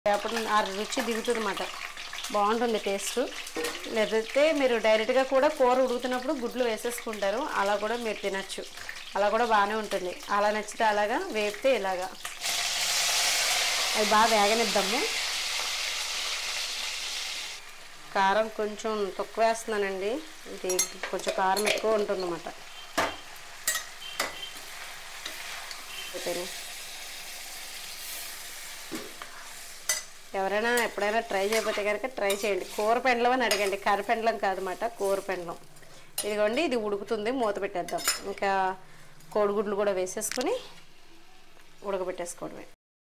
అప్పుడు ఆ రుచి దిగుతుందన్నమాట. బాగుంటుంది టేస్ట్. లేకపోతే మీరు డైరెక్ట్గా కూడా కూర ఉడుకుతున్నప్పుడు గుడ్లు వేసేసుకుంటారు, అలా కూడా మీరు తినచ్చు, అలా కూడా బాగానే ఉంటుంది. అలా నచ్చితే అలాగా, వేపితే ఇలాగా. అవి బాగా వేగనిద్దాము. కారం కొంచెం తక్కువ వేస్తున్నానండి, ఇది కొంచెం కారం ఎక్కువ ఉంటుందన్నమాట. ఎవరైనా ఎప్పుడైనా ట్రై చేయకపోతే కనుక ట్రై చేయండి. కూర పెండలం అని అడగండి, కర్ర పెండలం కాదన్నమాట, కూర పెండలం. ఇదిగోండి, ఇది ఉడుకుతుంది, మూత పెట్టేద్దాం. ఇంకా కోడిగుడ్లు కూడా వేసేసుకుని ఉడకబెట్టేసుకోవడమే.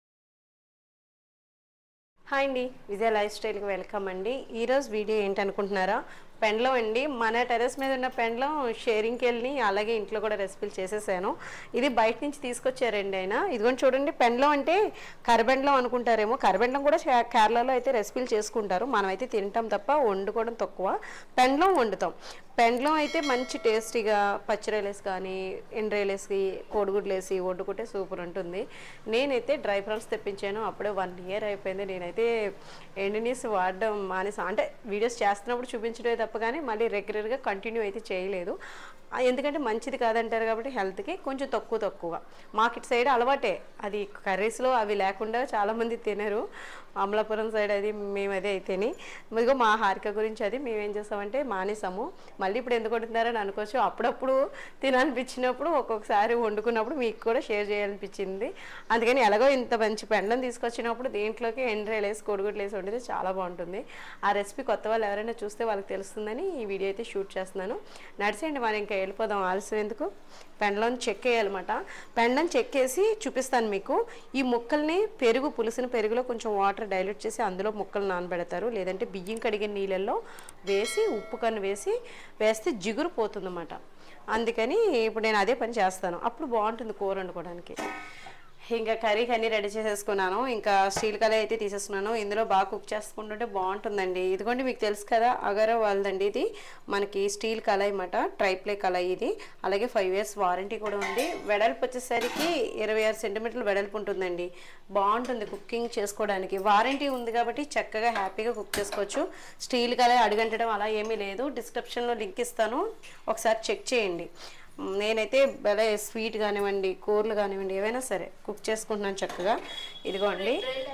హాయ్ అండి, విజయ లైఫ్ స్టైల్కి వెల్కమ్ అండి. ఈరోజు వీడియో ఏంటనుకుంటున్నారా? పెండలం అండి. మన టెర్రస్ మీద ఉన్న పెండలం షేరింగ్కి వెళ్ళి అలాగే ఇంట్లో కూడా రెసిపీలు చేసేసాను. ఇది బయట నుంచి తీసుకొచ్చారండి ఆయన. ఇదిగోండి చూడండి, పెండలం అంటే కర్రబెండలం అనుకుంటారేమో. కర్రబెండలం కూడా కేరళలో అయితే రెసిపీలు చేసుకుంటారు, మనమైతే తింటాం తప్ప వండుకోవడం తక్కువ. పెండలం వండుతాం. పెండలం అయితే మంచి టేస్టీగా పచ్చిరేలేసి కానీ ఎండ్రేలేసి కోడిగుడ్లు వేసి వండుకుంటే సూపర్ ఉంటుంది. నేనైతే డ్రై ఫ్రూట్స్ తెప్పించాను, అప్పుడే 1 ఇయర్ అయిపోయింది. నేనైతే ఎండినీస్ వాడడం మానేసి, అంటే వీడియోస్ చేస్తున్నప్పుడు చూపించడమే తప్ప కానీ మళ్ళీ రెగ్యులర్గా కంటిన్యూ అయితే చేయలేదు. ఎందుకంటే మంచిది కాదంటారు కాబట్టి హెల్త్కి కొంచెం తక్కువ. మాకు ఇటు సైడ్ అలవాటే అది, కర్రీస్లో అవి లేకుండా చాలామంది తినరు. అమలాపురం సైడ్ అది మేము అదే అయితేని. ఇదిగో మా హారిక గురించి అది మేమేం చేస్తామంటే మానేసాము. మళ్ళీ ఇప్పుడు ఎందుకు వండుతున్నారని అనుకోవచ్చు. అప్పుడప్పుడు తినాలనిపించినప్పుడు ఒక్కొక్కసారి వండుకున్నప్పుడు మీకు కూడా షేర్ చేయాలనిపించింది. అందుకని ఎలాగో ఇంత మంచి పెండలం తీసుకొచ్చినప్పుడు దీంట్లోకి ఎండ్రాయిలు వేసి కోడిగుడ్లు వేసి వండితే చాలా బాగుంటుంది. ఆ రెసిపీ కొత్త వాళ్ళు ఎవరైనా చూస్తే వాళ్ళకి తెలుస్తుందని ఈ వీడియో అయితే షూట్ చేస్తున్నాను. నడిచేయండి, మనం ఇంకా వెళ్ళిపోదాం, ఆలస్యం ఎందుకు. పెండలం చెక్కేయాలన్నమాట. పెండలం చెక్కేసి చూపిస్తాను మీకు. ఈ ముక్కల్ని పులిసిన పెరుగులో కొంచెం వాటర్ డైల్యూట్ చేసి అందులో ముక్కలు నానబెడతారు, లేదంటే బియ్యం కడిగిన నీళ్ళల్లో వేసి ఉప్పు కన్ను వేస్తే జిగురు పోతుందన్నమాట. అందుకని ఇప్పుడు నేను అదే పని చేస్తాను, అప్పుడు బాగుంటుంది కూర వండుకోవడానికి. ఇంకా కర్రీకి అన్నీ రెడీ చేసేసుకున్నాను. ఇంకా స్టీల్ కళాయి అయితే తీసేసుకున్నాను. ఇందులో బాగా కుక్ చేసుకుంటుంటే బాగుంటుందండి. ఇదిగోండి, మీకు తెలుసు కదా అగరో వాళ్ళదండి ఇది. మనకి స్టీల్ కళాయి అన్నమాట, ట్రైప్లే కళాయి ఇది. అలాగే 5 years వారంటీ కూడా ఉంది. వెడల్పు వచ్చేసరికి 26 సెంటీమీటర్లు వెడల్పు ఉంటుందండి. బాగుంటుంది కుకింగ్ చేసుకోవడానికి. వారంటీ ఉంది కాబట్టి చక్కగా హ్యాపీగా కుక్ చేసుకోవచ్చు. స్టీల్ కళాయి అడుగంటడం అలా ఏమీ లేదు. డిస్క్రిప్షన్లో లింక్ ఇస్తాను, ఒకసారి చెక్ చేయండి. నేనైతే భలే స్వీట్ కానివ్వండి, కూరలు కానివ్వండి, ఏవైనా సరే కుక్ చేసుకుంటున్నాను చక్కగా. ఇదిగోండి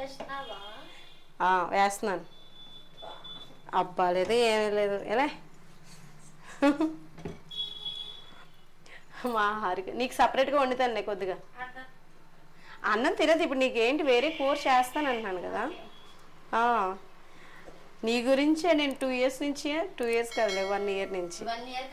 వేస్తున్నాను. అబ్బా లేదు, ఏమీ లేదు. ఎలా మా హారిక నీకు సపరేట్గా వండుతాను కొద్దిగా. అన్నం తినదు ఇప్పుడు, నీకేంటి వేరే కూర చేస్తాను అంటున్నాను కదా. నీ గురించే నేను 2 years నుంచి, 2 years కాదులే 1 year నుంచి.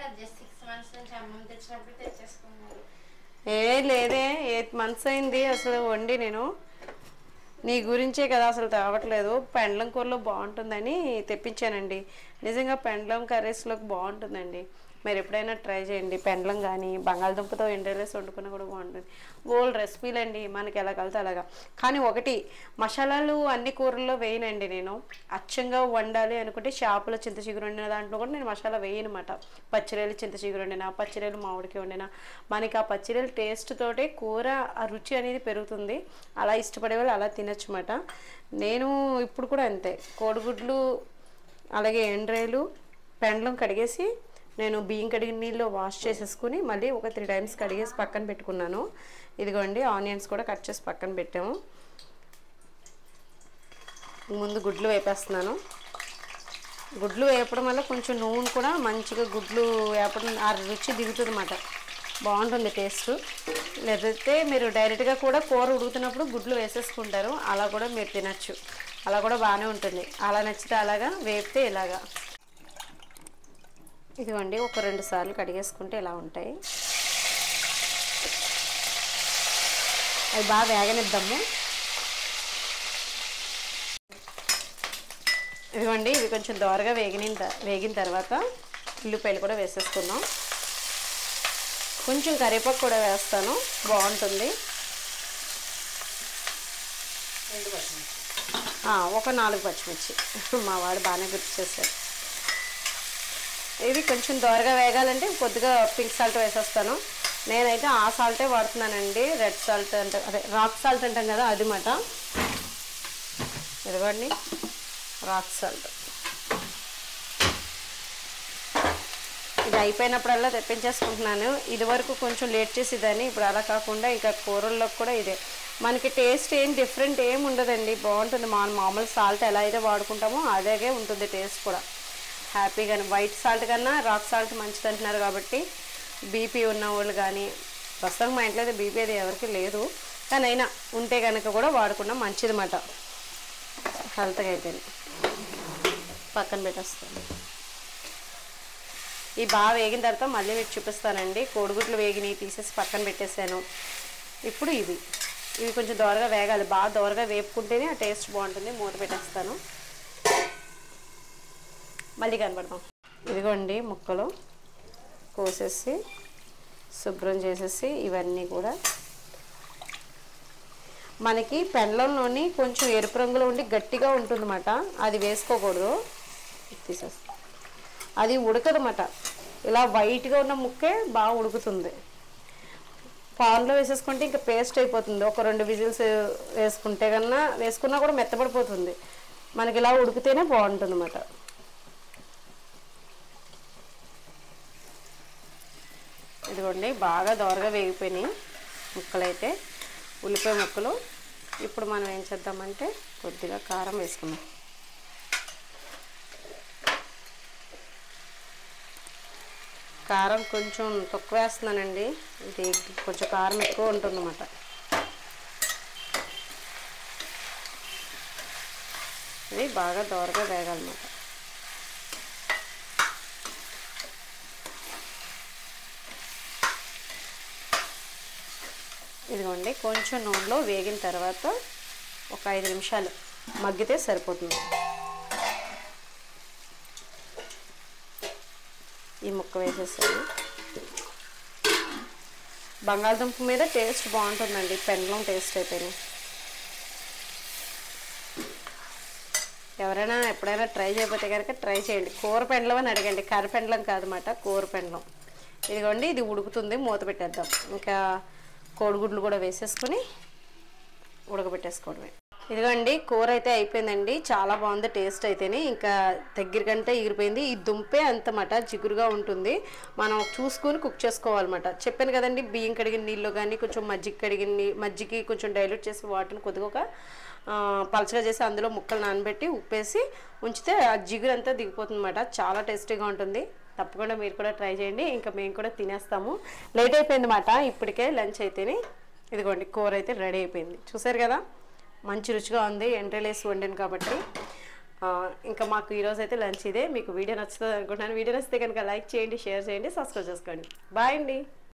లేదే 8 months అయింది అసలు వండి. నేను నీ గురించే కదా అసలు తేవట్లేదు. పెండలం కూరలో బాగుంటుందని తెప్పించానండి. నిజంగా పెండలం కర్రీస్లోకి బాగుంటుందండి. మీరు ఎప్పుడైనా ట్రై చేయండి. పెండలం కానీ బంగాళదుంపతో ఎండ్రాయిలేసి వండుకున్నా కూడా బాగుంటుంది. ఓల్డ్ రెసిపీలు అండి, మనకి ఎలా కలితే అలాగా. కానీ ఒకటి, మసాలాలు అన్ని కూరల్లో వేయనండి నేను. అచ్చంగా వండాలి అనుకుంటే చేపల చింత చిగురు వండిన దాంట్లో కూడా నేను మసాలా వేయనమాట. పచ్చిరేలు చింత చిగురు వండినా, పచ్చిరేలు మామిడికి వండినా మనకి ఆ పచ్చిరేలు టేస్ట్ తోటే కూర ఆ రుచి అనేది పెరుగుతుంది. అలా ఇష్టపడే వాళ్ళు అలా తినచ్చు అన్నమాట. నేను ఇప్పుడు కూడా అంతే, కోడిగుడ్లు అలాగే ఎండ్రాయిలు పెండలం కడిగేసి నేను బియ్యం కడిగిన నీళ్ళు వాష్ చేసేసుకుని మళ్ళీ ఒక 3 times కడిగేసి పక్కన పెట్టుకున్నాను. ఇదిగోండి, ఆనియన్స్ కూడా కట్ చేసి పక్కన పెట్టాము. ముందు గుడ్లు వేపేస్తున్నాను. గుడ్లు వేపడం వల్ల కొంచెం నూనె కూడా మంచిగా గుడ్లు వేపడం ఆ రుచి దిగుతుంది అన్నమాట, బాగుంటుంది టేస్ట్. లేకపోతే మీరు డైరెక్ట్గా కూడా కూర ఉడుకుతున్నప్పుడు గుడ్లు వేసేసుకుంటారు, అలా కూడా మీరు తినచ్చు, అలా కూడా బాగానే ఉంటుంది. అలా నచ్చితే అలాగా, వేపితే ఇలాగా. ఇదిగోండి, ఒక 2 సార్లు కడిగేసుకుంటే ఇలా ఉంటాయి. అవి బాగా వేగనిద్దాము. ఇదిగోండి, ఇవి కొంచెం దోరగా వేగిన తర్వాత ఉల్లిపాయలు కూడా వేసేసుకుందాం. కొంచెం కరివేపాకు కూడా వేస్తాను, బాగుంటుంది. ఒక 4 పచ్చిమిర్చి మా వాడు బాగానే గుర్తు చేశారు. ఇవి కొంచెం దోరగా వేగాలంటే కొద్దిగా పింక్ సాల్ట్ వేసేస్తాను. నేనైతే ఆ సాల్టే వాడుతున్నానండి, రెడ్ సాల్ట్ అంటే అదే రాక్ సాల్ట్ అంటాం కదా, అది మాట. ఇదిగోండి రాక్ సాల్ట్. ఇది అయిపోయినప్పుడల్లా తెప్పించేసుకుంటున్నాను. ఇదివరకు కొంచెం లేట్ చేసేదాన్ని, ఇప్పుడు అలా కాకుండా ఇంకా కూరల్లోకి కూడా ఇదే. మనకి టేస్ట్ ఏం డిఫరెంట్ ఏం ఉండదండి, బాగుంటుంది. మామూలు సాల్ట్ ఎలా అయితే వాడుకుంటామో అలాగే ఉంటుంది టేస్ట్ కూడా హ్యాపీగానే. వైట్ సాల్ట్ కన్నా రాక్ సాల్ట్ మంచిది అంటున్నారు కాబట్టి బీపీ ఉన్న వాళ్ళు కానీ, ప్రస్తుతం మా ఇంట్లో అయితే బీపీ అది ఎవరికి లేదు, కానీ అయినా ఉంటే కనుక కూడా వాడుకున్నా మంచిది అన్నమాట హెల్త్గా అయితే. పక్కన పెట్టేస్తాను. ఈ బాగా వేగిన తర్వాత మళ్ళీ మీకు చూపిస్తానండి. కోడిగుడ్లు వేగినవి తీసేసి పక్కన పెట్టేశాను. ఇప్పుడు ఇవి కొంచెం దోరగా వేగాలి, బాగా దోరగా వేపుకుంటేనే ఆ టేస్ట్ బాగుంటుంది. మూత పెట్టేస్తాను, మళ్ళీ కనపడతాం. ఇదిగోండి ముక్కలు కోసేసి శుభ్రం చేసేసి ఇవన్నీ కూడా మనకి పెండ్లంలోని కొంచెం ఎరుపు రంగులో ఉండి గట్టిగా ఉంటుందన్నమాట, అది వేసుకోకూడదు. తీసేస్తాం, అది ఉడకదన్నమాట. ఇలా వైట్గా ఉన్న ముక్కే బాగా ఉడుకుతుంది. పాన్లో వేసేసుకుంటే ఇంకా పేస్ట్ అయిపోతుంది. ఒక 2 విజిల్స్ వేసుకుంటే కన్నా వేసుకున్నా కూడా మెత్తబడిపోతుంది. మనకి ఇలా ఉడికితేనే బాగుంటుంది అన్నమాట. ఇదిగోండి బాగా దోరగా వేగిపోయినాయి ముక్కలైతే, ఉల్లిపాయ ముక్కలు. ఇప్పుడు మనం ఏం చేద్దామంటే కొద్దిగా కారం వేసుకుందాం. కారం కొంచెం తక్కువ వేస్తున్నానండి, ఇది కొంచెం కారం ఎక్కువ ఉంటుందన్నమాట. ఇది బాగా దోరగా వేగాలన్నమాట. ఇదిగోండి కొంచెం నూనెలో వేగిన తర్వాత ఒక 5 నిమిషాలు మగ్గితే సరిపోతుంది. ఈ ముక్క వేసేసాను. బంగాళదుంప మీద టేస్ట్ బాగుంటుందండి, పెండ్లం టేస్ట్ అయితేనే. ఎవరైనా ఎప్పుడైనా ట్రై చేయకపోతే కనుక ట్రై చేయండి. కూర పెండ్లం అని అడగండి, కర్ర పెండ్లం కాదన్నమాట, కూర పెండ్లం. ఇదిగోండి ఇది ఉడుకుతుంది, మూత పెట్టేద్దాం. ఇంకా కోడిగుడ్లు కూడా వేసేసుకుని ఉడకబెట్టేసుకోవడమే. ఇదిగోండి కూర అయితే అయిపోయిందండి, చాలా బాగుంది టేస్ట్ అయితేనే. ఇంకా దగ్గరకంటే ఎగిరిపోయింది. ఈ దుంపే అంతమాట జిగురుగా ఉంటుంది, మనం చూసుకుని కుక్ చేసుకోవాలన్నమాట. చెప్పాను కదండి, బియ్యం కడిగిన నీళ్ళు కానీ కొంచెం మజ్జిగకి కొంచెం డైల్యూట్ చేసి వాటర్ని కొద్దిగా పలచగా చేసి అందులో ముక్కలు నానబెట్టి ఉప్పేసి ఉంచితే ఆ జిగురు అంతా దిగిపోతుంది అన్నమాట. చాలా టేస్టీగా ఉంటుంది. తప్పకుండా మీరు కూడా ట్రై చేయండి. ఇంకా మేము కూడా తినేస్తాము, లేట్ అయిపోయింది అన్నమాట ఇప్పటికే లంచ్ అయితేనే. ఇదిగోండి కూర అయితే రెడీ అయిపోయింది, చూసారు కదా, మంచి రుచిగా ఉంది. ఎంట్రీలేసి వండాను కాబట్టి. ఇంకా మాకు ఈరోజు అయితే లంచ్ ఇదే. మీకు వీడియో నచ్చుతుంది అనుకుంటున్నాను. వీడియో నచ్చితే కనుక లైక్ చేయండి, షేర్ చేయండి, సబ్స్క్రైబ్ చేసుకోండి. బాయ్ అండి.